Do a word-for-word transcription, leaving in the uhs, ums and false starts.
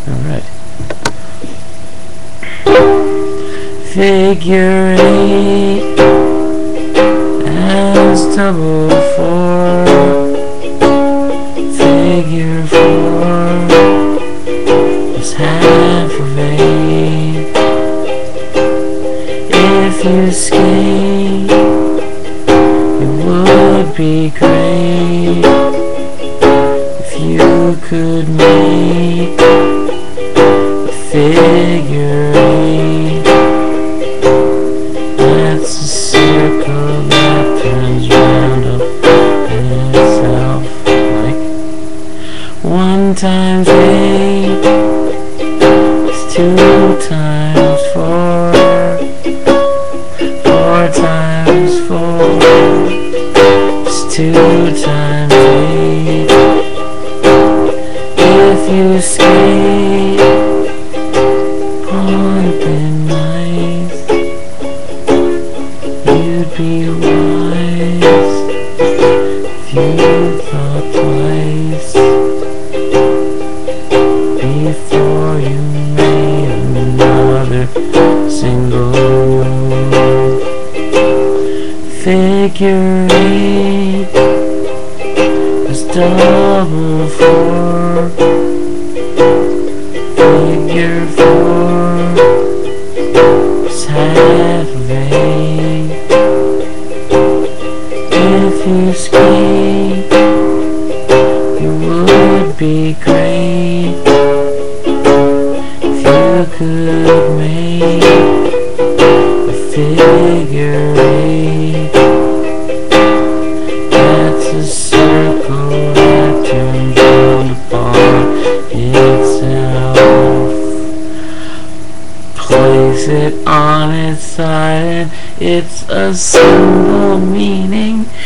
Alright. Figure eight as double four. Figure four is half of eight. If you skate, it would be great if you could make a figure eight. That's a circle that turns round upon itself, like one times eight is two times four. Four times four is two times eight. If you skate on thin ice, you'd be wise if you thought twice before you made another single move. Figure eight is double four. Figure four is half of eight. If you skate, it would be great if you could make a figure eight. That's a circle that turns round upon itself. Place it on its side and it's a symbol meaning